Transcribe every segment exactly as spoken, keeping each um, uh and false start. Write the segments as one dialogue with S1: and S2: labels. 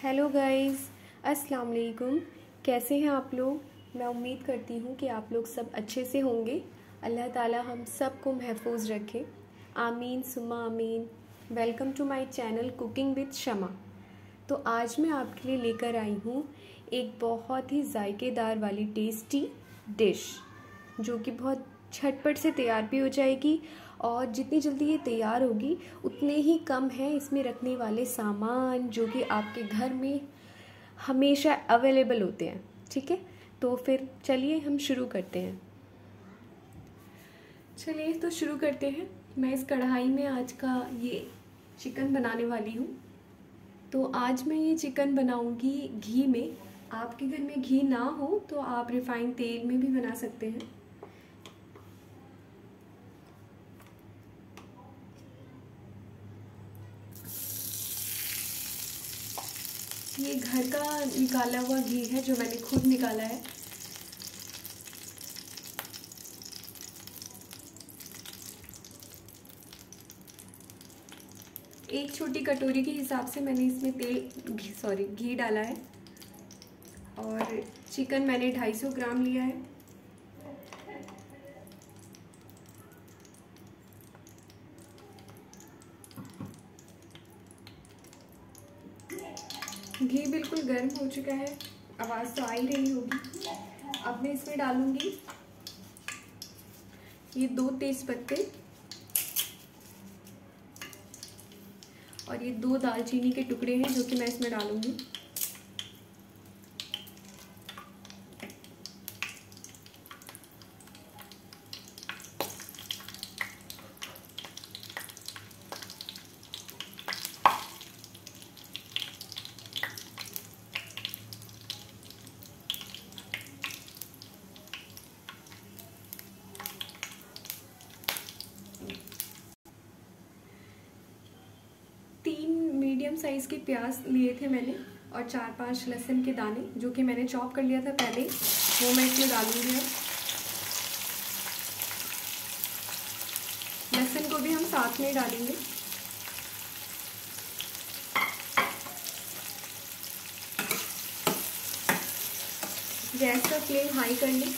S1: Hello guys, अस्सलाम वालेकुम। कैसे हैं आप लोग। मैं उम्मीद करती हूँ कि आप लोग सब अच्छे से होंगे। अल्लाह ताला हम सबको महफूज रखे, आमीन सुम्मा आमीन। Welcome to my channel cooking with Shama. तो आज मैं आपके लिए लेकर आई हूँ एक बहुत ही जायकेदार वाली टेस्टी डिश, जो कि बहुत झटपट से तैयार भी हो जाएगी और जितनी जल्दी ये तैयार होगी उतने ही कम है इसमें रखने वाले सामान जो कि आपके घर में हमेशा अवेलेबल होते हैं। ठीक है, तो फिर चलिए हम शुरू करते हैं। चलिए तो शुरू करते हैं। मैं इस कढ़ाई में आज का ये चिकन बनाने वाली हूँ। तो आज मैं ये चिकन बनाऊँगी घी में। आपके घर में घी ना हो तो आप रिफाइंड तेल में भी बना सकते हैं। ये घर का निकाला हुआ घी है जो मैंने खुद निकाला है। एक छोटी कटोरी के हिसाब से मैंने इसमें तेल घी सॉरी घी डाला है और चिकन मैंने दो सौ पचास ग्राम लिया है। घी बिल्कुल गर्म हो चुका है, आवाज़ तो आ ही रही होगी। अब मैं इसमें डालूंगी ये दो तेज पत्ते और ये दो दालचीनी के टुकड़े हैं जो कि मैं इसमें डालूंगी। तीन मीडियम साइज़ के प्याज लिए थे मैंने और चार पांच लहसुन के दाने जो कि मैंने चॉप कर लिया था पहले, वो मैं इसमें डालूंगी। लहसुन को भी हम साथ में डालेंगे। गैस का फ्लेम हाई कर लें।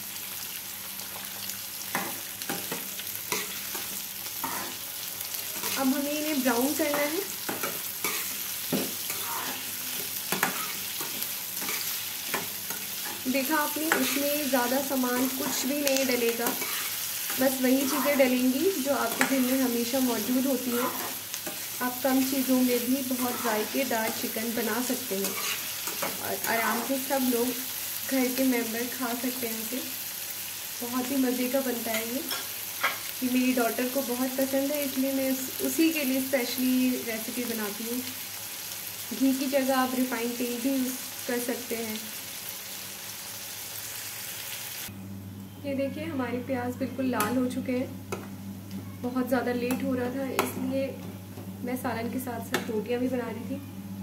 S1: अब हमें इन्हें ब्राउन करना है। देखा आपने, इसमें ज़्यादा सामान कुछ भी नहीं डलेगा, बस वही चीज़ें डलेंगी जो आपके घर में हमेशा मौजूद होती हैं। आप कम चीज़ों में भी बहुत जायकेदार चिकन बना सकते हैं और आराम से सब लोग घर के मेंबर खा सकते हैं इसे। बहुत ही मज़े का बनता है ये। ये मेरी डॉटर को बहुत पसंद है, इसलिए मैं उसी के लिए स्पेशली रेसिपी बनाती हूँ। घी की जगह आप रिफाइंड तेल भी यूज़ कर सकते हैं। ये देखिए हमारे प्याज बिल्कुल लाल हो चुके हैं। बहुत ज़्यादा लेट हो रहा था इसलिए मैं सालन के साथ साथ रोटियाँ भी बना रही थी।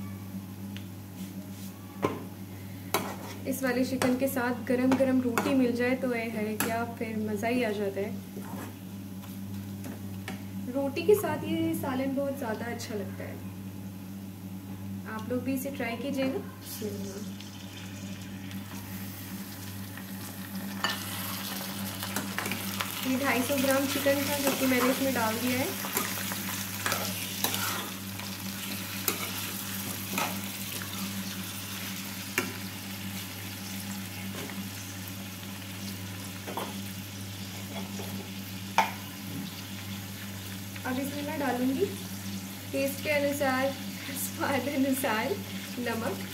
S1: इस वाले चिकन के साथ गरम गरम रोटी मिल जाए तो ये है क्या, फिर मज़ा ही आ जाता है। रोटी के साथ ये सालन बहुत ज़्यादा अच्छा लगता है। आप लोग भी इसे ट्राई कीजिएगा। ये ढाई सौ ग्राम चिकन था जो कि मैंने इसमें डाल दिया है। अब इसमें मैं डालूंगी टेस्ट के अनुसार, स्वाद अनुसार नमक।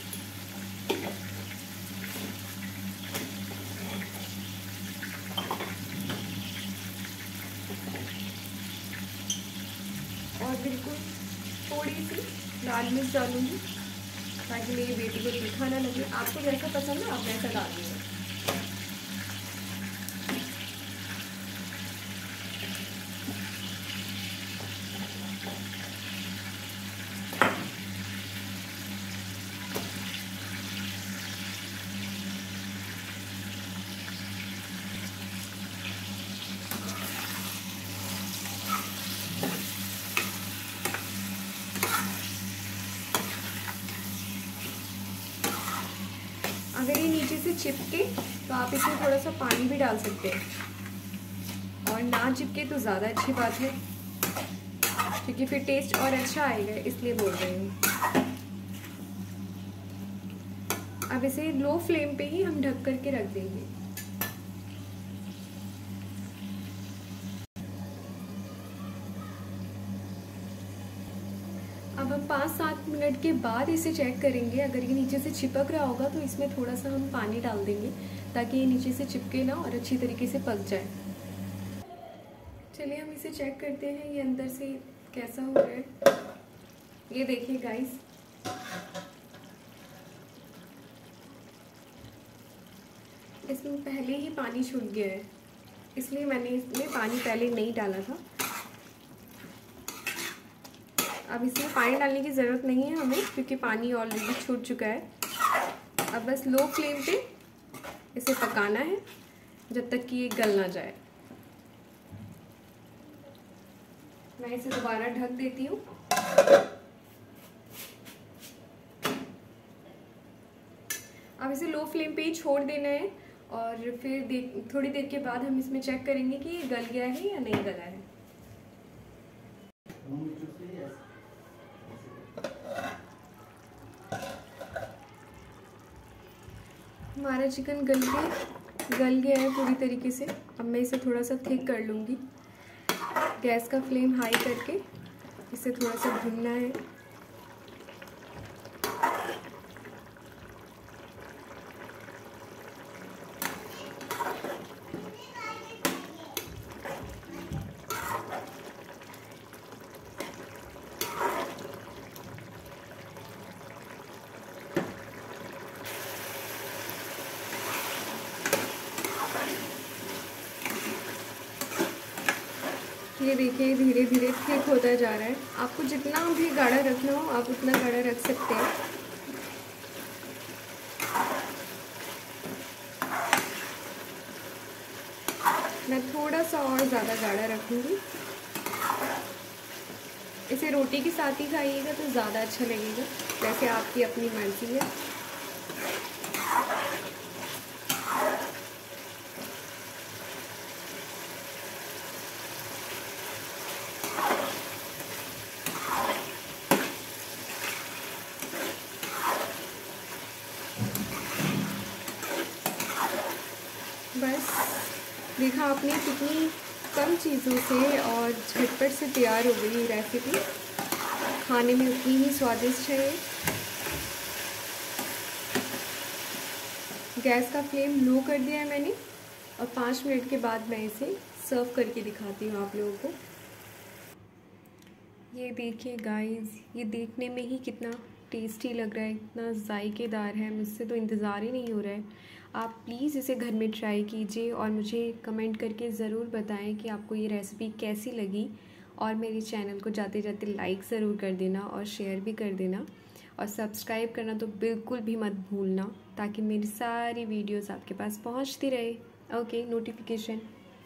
S1: और बिल्कुल थोड़ी सी लाल मिर्च डालूंगी ताकि मेरी बेटी को तीखा ना लगे। आपको जैसा पसंद है आप वैसा डाल दीजिए। अगर ये नीचे से चिपके तो आप इसमें थोड़ा सा पानी भी डाल सकते हैं, और ना चिपके तो ज़्यादा अच्छी बात है, क्योंकि फिर टेस्ट और अच्छा आएगा, इसलिए बोल रही हूँ। अब इसे लो फ्लेम पे ही हम ढक करके रख देंगे। अब हम पाँच सात मिनट के बाद इसे चेक करेंगे। अगर ये नीचे से चिपक रहा होगा तो इसमें थोड़ा सा हम पानी डाल देंगे, ताकि ये नीचे से चिपके ना और अच्छी तरीके से पक जाए। चलिए हम इसे चेक करते हैं ये अंदर से कैसा हो रहा है। ये देखिए गाइस, इसमें पहले ही पानी छूट गया है, इसलिए मैंने इसमें पानी पहले नहीं डाला था। अब इसमें पानी डालने की ज़रूरत नहीं है हमें, क्योंकि पानी ऑलरेडी छूट चुका है। अब बस लो फ्लेम पे इसे पकाना है जब तक कि ये गल ना जाए। मैं इसे दोबारा ढक देती हूँ। अब इसे लो फ्लेम पे ही छोड़ देना है, और फिर देख थोड़ी देर के बाद हम इसमें चेक करेंगे कि ये गल गया है या नहीं गला है। हमारा चिकन गल के गल गया है पूरी तरीके से। अब मैं इसे थोड़ा सा थिक कर लूँगी। गैस का फ्लेम हाई करके इसे थोड़ा सा भूनना है। ये देखिए धीरे धीरे थिक होता जा रहा है। आपको जितना भी गाढ़ा रखना हो आप उतना गाढ़ा रख सकते हैं। मैं थोड़ा सा और ज़्यादा गाढ़ा रखूँगी। इसे रोटी के साथ ही खाइएगा तो ज़्यादा अच्छा लगेगा, वैसे आपकी अपनी मर्ज़ी है। बस देखा आपने कितनी कम चीज़ों से और झटपट से तैयार हो गई रेसिपी। खाने में उतनी ही स्वादिष्ट है। गैस का फ्लेम लो कर दिया है मैंने, और पाँच मिनट के बाद मैं इसे सर्व करके दिखाती हूँ आप लोगों को। ये देखिए गाइस, ये देखने में ही कितना टेस्टी लग रहा है, इतना जायकेदार है, मुझसे तो इंतज़ार ही नहीं हो रहा है। आप प्लीज़ इसे घर में ट्राई कीजिए और मुझे कमेंट करके ज़रूर बताएं कि आपको ये रेसिपी कैसी लगी। और मेरे चैनल को जाते जाते लाइक ज़रूर कर देना और शेयर भी कर देना, और सब्सक्राइब करना तो बिल्कुल भी मत भूलना, ताकि मेरी सारी वीडियोस आपके पास पहुंचती रहे। Okay, notification.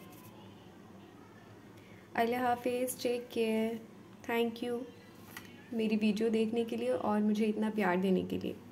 S1: अल्लाह हाफिज़, टेक केयर, थैंक यू मेरी वीडियो देखने के लिए और मुझे इतना प्यार देने के लिए।